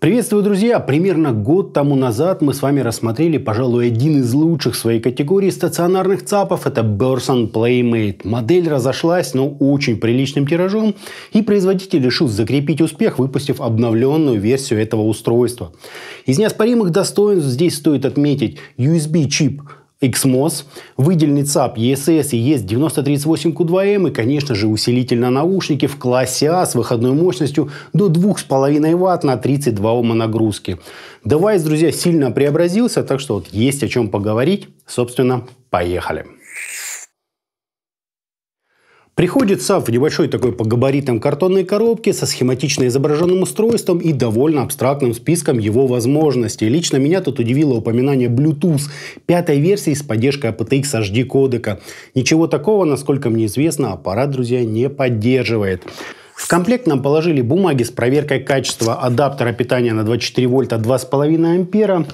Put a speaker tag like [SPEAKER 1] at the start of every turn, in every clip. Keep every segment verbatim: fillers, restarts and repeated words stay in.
[SPEAKER 1] Приветствую, друзья! Примерно год тому назад мы с вами рассмотрели, пожалуй, один из лучших в своей категории стационарных ЦАПов. Это Burson Playmate. Модель разошлась, но очень приличным тиражом, и производитель решил закрепить успех, выпустив обновленную версию этого устройства. Из неоспоримых достоинств здесь стоит отметить ю эс би-чип икс мос, выделенный ЦАП и эс эс и и эс девяносто тридцать восемь кью два эм и, конечно же, усилитель на наушники в классе А с выходной мощностью до двух с половиной ватт на тридцать два Ома нагрузки. Девайс, друзья, сильно преобразился, так что вот есть о чем поговорить. Собственно, поехали. Приходит ЦАП в небольшой такой по габаритам картонной коробке со схематично изображенным устройством и довольно абстрактным списком его возможностей. Лично меня тут удивило упоминание Bluetooth пятой версии с поддержкой эй пи ти экс эйч ди кодека. Ничего такого, насколько мне известно, аппарат, друзья, не поддерживает. В комплект нам положили бумаги с проверкой качества адаптера питания на двадцать четыре вольта два с половиной ампера.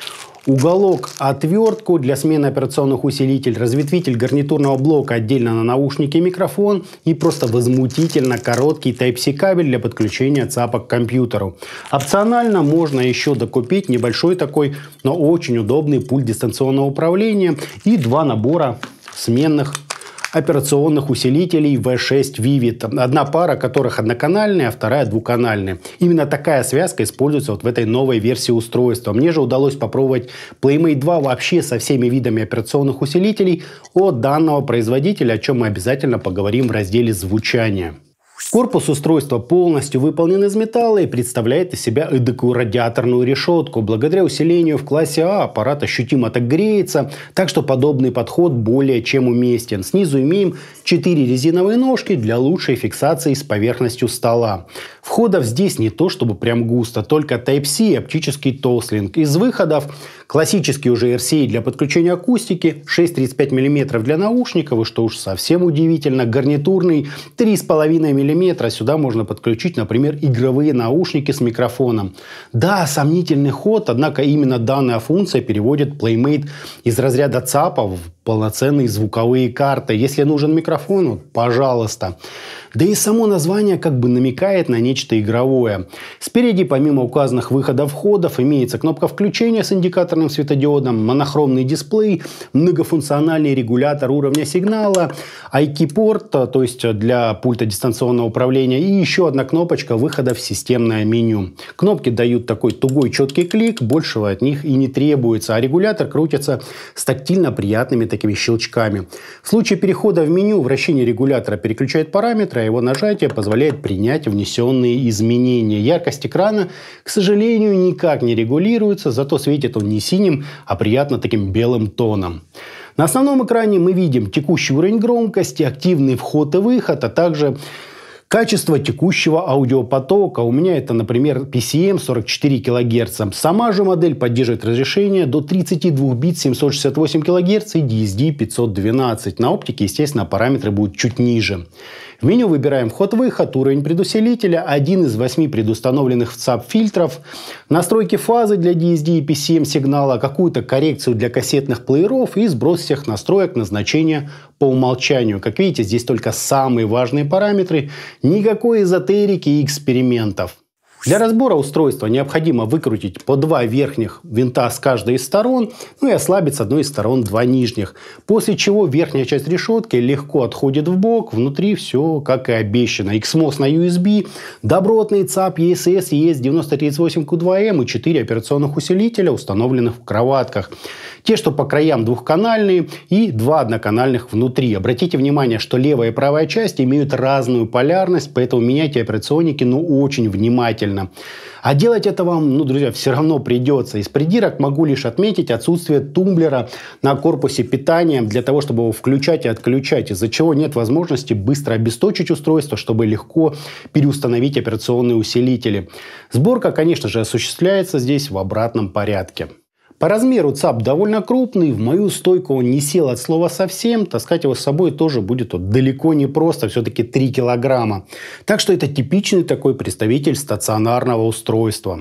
[SPEAKER 1] Уголок, отвертку для смены операционных усилителей, разветвитель гарнитурного блока отдельно на наушники и микрофон и просто возмутительно короткий тайп си кабель для подключения ЦАПа к компьютеру. Опционально можно еще докупить небольшой такой, но очень удобный пульт дистанционного управления и два набора сменных операционных усилителей ви шесть Vivid. Одна пара которых одноканальная, а вторая двухканальная. Именно такая связка используется вот в этой новой версии устройства. Мне же удалось попробовать Playmate два вообще со всеми видами операционных усилителей от данного производителя, о чем мы обязательно поговорим в разделе звучания. Корпус устройства полностью выполнен из металла и представляет из себя эдакую радиаторную решетку. Благодаря усилению в классе А аппарат ощутимо так греется, так что подобный подход более чем уместен. Снизу имеем четыре резиновые ножки для лучшей фиксации с поверхностью стола. Входов здесь не то чтобы прям густо, только тайп си и оптический тослинг. Из выходов классический уже эр си эй для подключения акустики, шесть тридцать пять миллиметров для наушников и, что уж совсем удивительно, гарнитурный три с половиной миллиметра. Сюда можно подключить, например, игровые наушники с микрофоном. Да, сомнительный ход, однако именно данная функция переводит Playmate из разряда ЦАПа в полноценные звуковые карты. Если нужен микрофон, вот, пожалуйста. Да и само название как бы намекает на нечто игровое. Спереди, помимо указанных выходов входов, имеется кнопка включения с индикаторным светодиодом, монохромный дисплей, многофункциональный регулятор уровня сигнала, ай кей-порт, то есть для пульта дистанционного управления, и еще одна кнопочка выхода в системное меню. Кнопки дают такой тугой четкий клик, большего от них и не требуется, а регулятор крутится с тактильно приятными такими щелчками. В случае перехода в меню вращение регулятора переключает параметры, а его нажатие позволяет принять внесенные изменения. Яркость экрана, к сожалению, никак не регулируется, зато светит он не синим, а приятно таким белым тоном. На основном экране мы видим текущий уровень громкости, активный вход и выход, а также качество текущего аудиопотока. У меня это, например, пи си эм сорок четыре килогерца. Сама же модель поддерживает разрешение до тридцати двух бит семьсот шестьдесят восемь килогерц и ди эс ди пятьсот двенадцать. На оптике, естественно, параметры будут чуть ниже. В меню выбираем вход-выход, уровень предусилителя, один из восьми предустановленных в ЦАП фильтров, настройки фазы для ди эс ди и пи си эм сигнала, какую-то коррекцию для кассетных плееров и сброс всех настроек на значение по умолчанию. Как видите, здесь только самые важные параметры, никакой эзотерики и экспериментов. Для разбора устройства необходимо выкрутить по два верхних винта с каждой из сторон, ну и ослабить с одной из сторон два нижних. После чего верхняя часть решетки легко отходит в бок, внутри все как и обещано. икс мос на ю эс би, добротный ЦАП и эс эс и и эс девяносто тридцать восемь кью два эм и четыре операционных усилителя, установленных в кроватках. Те, что по краям двухканальные, и два одноканальных внутри. Обратите внимание, что левая и правая часть имеют разную полярность, поэтому меняйте операционники, ну, очень внимательно. А делать это вам, ну, друзья, все равно придется. Из придирок могу лишь отметить отсутствие тумблера на корпусе питания для того, чтобы его включать и отключать, из-за чего нет возможности быстро обесточить устройство, чтобы легко переустановить операционные усилители. Сборка, конечно же, осуществляется здесь в обратном порядке. По размеру ЦАП довольно крупный, в мою стойку он не сел от слова совсем, таскать его с собой тоже будет вот далеко не просто, все-таки три килограмма. Так что это типичный такой представитель стационарного устройства.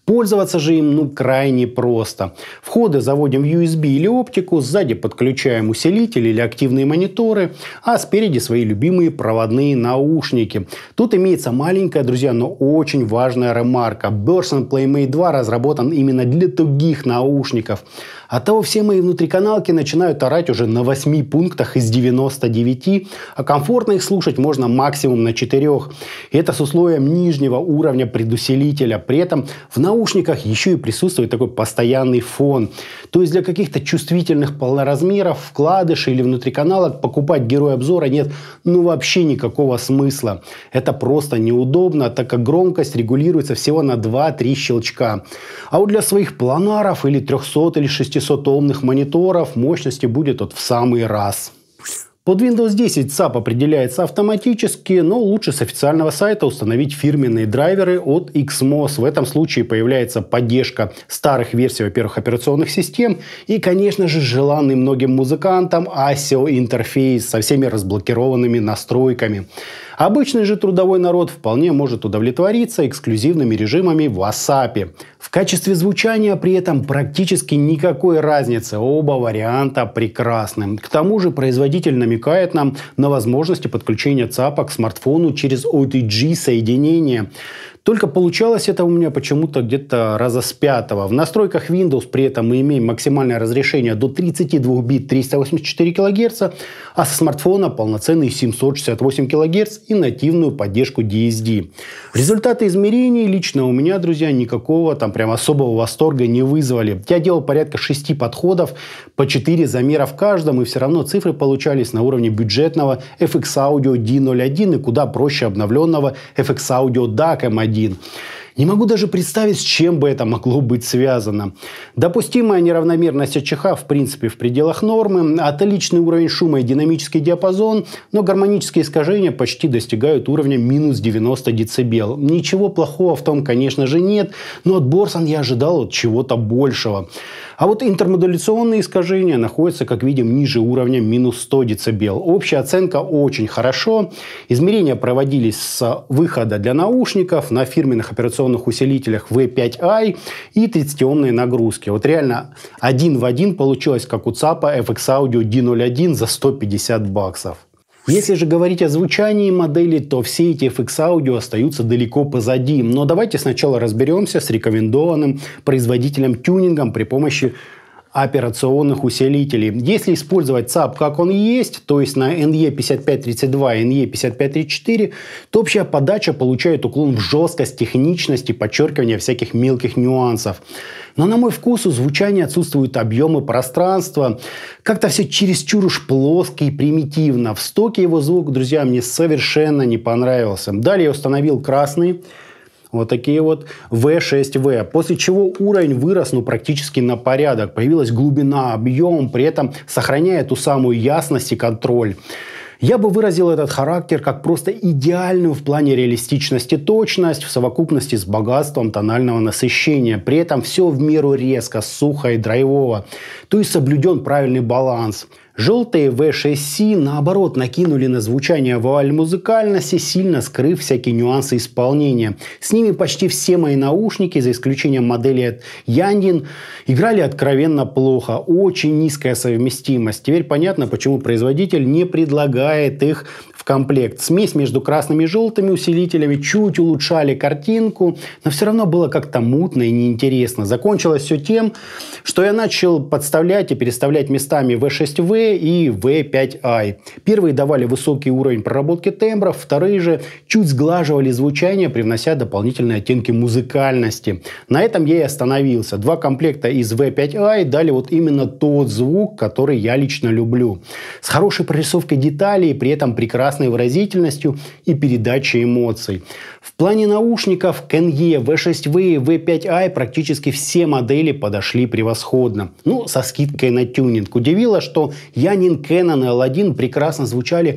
[SPEAKER 1] Пользоваться же им ну крайне просто. Входы заводим в ю эс би или оптику, сзади подключаем усилитель или активные мониторы, а спереди свои любимые проводные наушники. Тут имеется маленькая, друзья, но очень важная ремарка. Burson Playmate два разработан именно для тугих наушников. Оттого все мои внутриканалки начинают орать уже на восьми пунктах из девяноста девяти, а комфортно их слушать можно максимум на четырёх. И это с условием нижнего уровня предусилителя. При этом в наушниках еще и присутствует такой постоянный фон. То есть для каких-то чувствительных полноразмеров, вкладышей или внутриканалок покупать герой обзора нет ну вообще никакого смысла. Это просто неудобно, так как громкость регулируется всего на два-три щелчка. А вот для своих планаров или трехсот или шестисот омных мониторов мощности будет вот в самый раз. Под Windows десять сап определяется автоматически, но лучше с официального сайта установить фирменные драйверы от икс мос. В этом случае появляется поддержка старых версий, во-первых, операционных систем и, конечно же, желанный многим музыкантам асио интерфейс со всеми разблокированными настройками. Обычный же трудовой народ вполне может удовлетвориться эксклюзивными режимами в васапе. В качестве звучания при этом практически никакой разницы. Оба варианта прекрасны. К тому же производитель намекает нам на возможности подключения цапа к смартфону через о ти джи соединение. Только получалось это у меня почему-то где-то раза с пятого. В настройках Windows при этом мы имеем максимальное разрешение до тридцати двух бит триста восемьдесят четыре килогерца, а со смартфона полноценный семьсот шестьдесят восемь килогерц и нативную поддержку ди эс ди. Результаты измерений лично у меня, друзья, никакого там прям особого восторга не вызвали. Я делал порядка шести подходов, по четыре замера в каждом, и все равно цифры получались на уровне бюджетного эф икс Audio ди ноль один и куда проще обновленного эф икс Audio дак эм один. Не могу даже представить, с чем бы это могло быть связано. Допустимая неравномерность АЧХ в принципе в пределах нормы, отличный уровень шума и динамический диапазон, но гармонические искажения почти достигают уровня минус девяносто децибел. Ничего плохого в том, конечно же, нет, но от Burson я ожидал чего-то большего. А вот интермодуляционные искажения находятся, как видим, ниже уровня минус сто децибел. Общая оценка очень хорошо. Измерения проводились с выхода для наушников на фирменных операционных усилителях ви пять ай и тридцатиомные нагрузки. Вот реально один в один получилось, как у цапа эф икс Audio ди ноль один за сто пятьдесят баксов. Если же говорить о звучании модели, то все эти эф икс Audio остаются далеко позади. Но давайте сначала разберемся с рекомендованным производителем тюнингом при помощи операционных усилителей. Если использовать цап как он есть, то есть на эн и пятьдесят пять тридцать два и эн и пятьдесят пять тридцать четыре, то общая подача получает уклон в жесткость, техничность и подчеркивание всяких мелких нюансов. Но на мой вкус у звучания отсутствуют объемы пространства. Как-то все чересчур уж плоско и примитивно. В стоке его звук, друзья, мне совершенно не понравился. Далее я установил красный. Вот такие вот ви шесть ви. После чего уровень вырос ну, практически на порядок. Появилась глубина, объем, при этом сохраняя ту самую ясность и контроль. Я бы выразил этот характер как просто идеальную в плане реалистичности точность в совокупности с богатством тонального насыщения. При этом все в меру резко, сухо и драйвово. То есть соблюден правильный баланс. Желтые ви шесть си, наоборот, накинули на звучание вуаль музыкальности, сильно скрыв всякие нюансы исполнения. С ними почти все мои наушники, за исключением модели от Yandin, играли откровенно плохо. Очень низкая совместимость. Теперь понятно, почему производитель не предлагает их в комплект. Смесь между красными и желтыми усилителями чуть улучшали картинку, но все равно было как-то мутно и неинтересно. Закончилось все тем, что я начал подставлять и переставлять местами ви шесть ви и ви пять ай. Первые давали высокий уровень проработки тембров, вторые же чуть сглаживали звучание, привнося дополнительные оттенки музыкальности. На этом я и остановился. Два комплекта из ви пять ай дали вот именно тот звук, который я лично люблю. С хорошей прорисовкой деталей, при этом прекрасной выразительностью и передачей эмоций. В плане наушников к эн и, ви шесть ви и ви пять ай практически все модели подошли превосходно. Ну, со скидкой на тюнинг. Удивило, что Yandin, Canon и эл один прекрасно звучали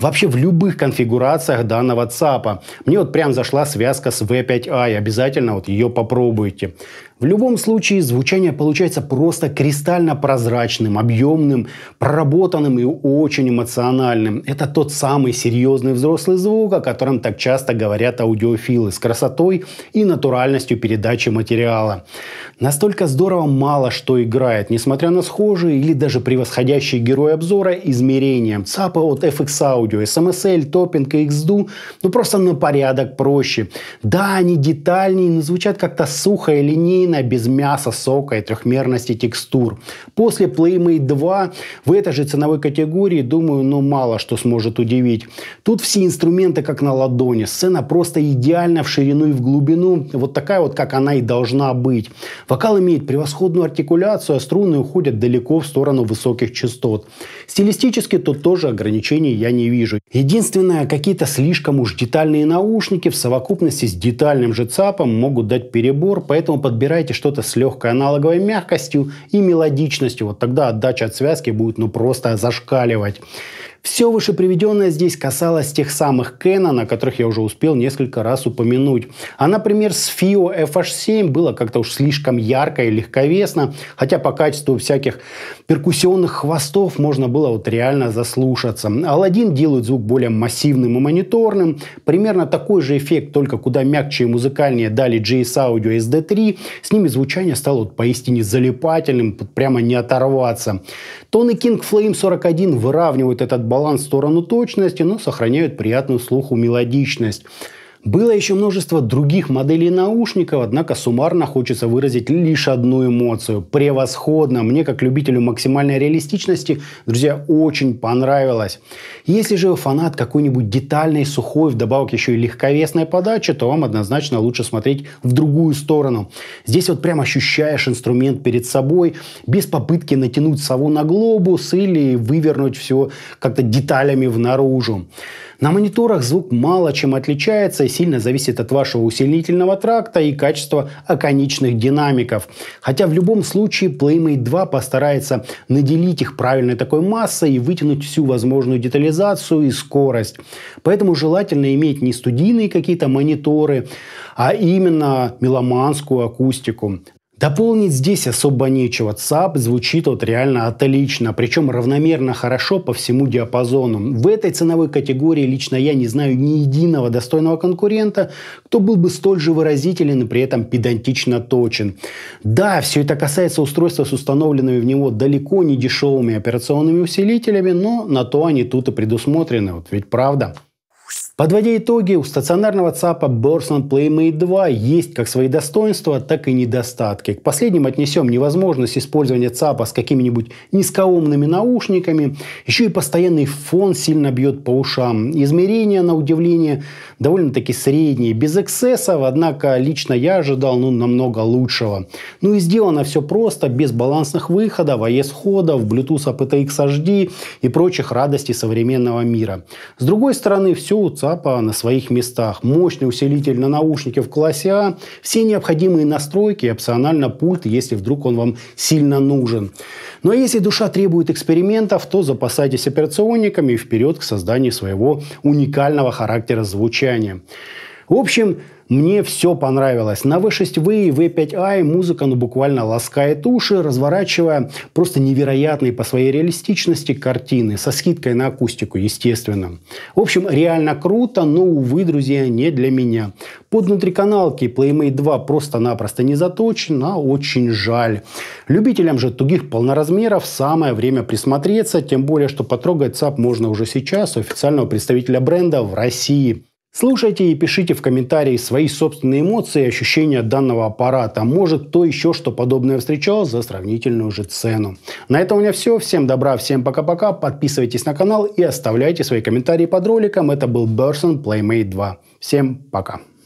[SPEAKER 1] вообще в любых конфигурациях данного ЦАПа. Мне вот прям зашла связка с ви пять ай, обязательно вот ее попробуйте. В любом случае звучание получается просто кристально прозрачным, объемным, проработанным и очень эмоциональным. Это тот самый серьезный взрослый звук, о котором так часто говорят аудиофилы, с красотой и натуральностью передачи материала. Настолько здорово мало что играет, несмотря на схожие или даже превосходящие герои обзора измерения. ЦАПы от эф икс Audio, эс эм эс эл, Topping и икс ду ну просто на порядок проще. Да, они детальнее, но звучат как-то сухо и линейно, без мяса, сока и трехмерности текстур. После Playmate два в этой же ценовой категории, думаю, ну мало что сможет удивить. Тут все инструменты как на ладони. Сцена просто идеально в ширину и в глубину. Вот такая вот, как она и должна быть. Вокал имеет превосходную артикуляцию, а струны уходят далеко в сторону высоких частот. Стилистически тут тоже ограничений я не вижу. Единственное, какие-то слишком уж детальные наушники в совокупности с детальным же ЦАПом могут дать перебор, поэтому подбирайте что-то с легкой аналоговой мягкостью и мелодичностью. Вот тогда отдача от связки будет ну просто зашкаливать. Все вышеприведенное здесь касалось тех самых Canon, о которых я уже успел несколько раз упомянуть. А, например, с фио эф аш семь было как-то уж слишком ярко и легковесно, хотя по качеству всяких перкуссионных хвостов можно было вот реально заслушаться. Аладдин делает звук более массивным и мониторным. Примерно такой же эффект, только куда мягче и музыкальнее дали джей эс Audio эс ди три. С ними звучание стало вот поистине залипательным, прямо не оторваться. Тоны King Flame сорок один выравнивают этот баланс в сторону точности, но сохраняют приятную слуху мелодичность. Было еще множество других моделей наушников, однако суммарно хочется выразить лишь одну эмоцию. Превосходно! Мне, как любителю максимальной реалистичности, друзья, очень понравилось. Если же вы фанат какой-нибудь детальной, сухой, вдобавок еще и легковесной подачи, то вам однозначно лучше смотреть в другую сторону. Здесь вот прям ощущаешь инструмент перед собой, без попытки натянуть сову на глобус или вывернуть все как-то деталями внаружу. На мониторах звук мало чем отличается и сильно зависит от вашего усилительного тракта и качества оконечных динамиков. Хотя в любом случае Playmate два постарается наделить их правильной такой массой и вытянуть всю возможную детализацию и скорость. Поэтому желательно иметь не студийные какие-то мониторы, а именно меломанскую акустику. Дополнить здесь особо нечего. ЦАП звучит вот реально отлично, причем равномерно хорошо по всему диапазону. В этой ценовой категории лично я не знаю ни единого достойного конкурента, кто был бы столь же выразителен и при этом педантично точен. Да, все это касается устройства с установленными в него далеко не дешевыми операционными усилителями, но на то они тут и предусмотрены, вот ведь правда. Подводя итоги, у стационарного ЦАПа Burson Playmate два есть как свои достоинства, так и недостатки. К последним отнесем невозможность использования ЦАПа с какими-нибудь низкоумными наушниками. Еще и постоянный фон сильно бьет по ушам. Измерения, на удивление, довольно-таки средние, без эксцессов, однако лично я ожидал ну, намного лучшего. Ну и сделано все просто, без балансных выходов, эй эс-ходов, Bluetooth эй пи ти экс эйч ди и прочих радостей современного мира. С другой стороны, все у ЦАПа на своих местах. Мощный усилитель на наушнике в классе А, все необходимые настройки и опционально пульт, если вдруг он вам сильно нужен. Ну а если душа требует экспериментов, то запасайтесь операционниками и вперед к созданию своего уникального характера звучания. В общем, мне все понравилось. На ви шесть ви и ви пять ай музыка ну буквально ласкает уши, разворачивая просто невероятные по своей реалистичности картины, со скидкой на акустику, естественно. В общем, реально круто, но, увы, друзья, не для меня. Под внутриканалки Playmate два просто-напросто не заточен, а очень жаль. Любителям же тугих полноразмеров самое время присмотреться, тем более, что потрогать ЦАП можно уже сейчас у официального представителя бренда в России. Слушайте и пишите в комментарии свои собственные эмоции и ощущения от данного аппарата. Может, кто еще что подобное встречал за сравнительную же цену. На этом у меня все. Всем добра, всем пока-пока. Подписывайтесь на канал и оставляйте свои комментарии под роликом. Это был Burson Playmate два. Всем пока.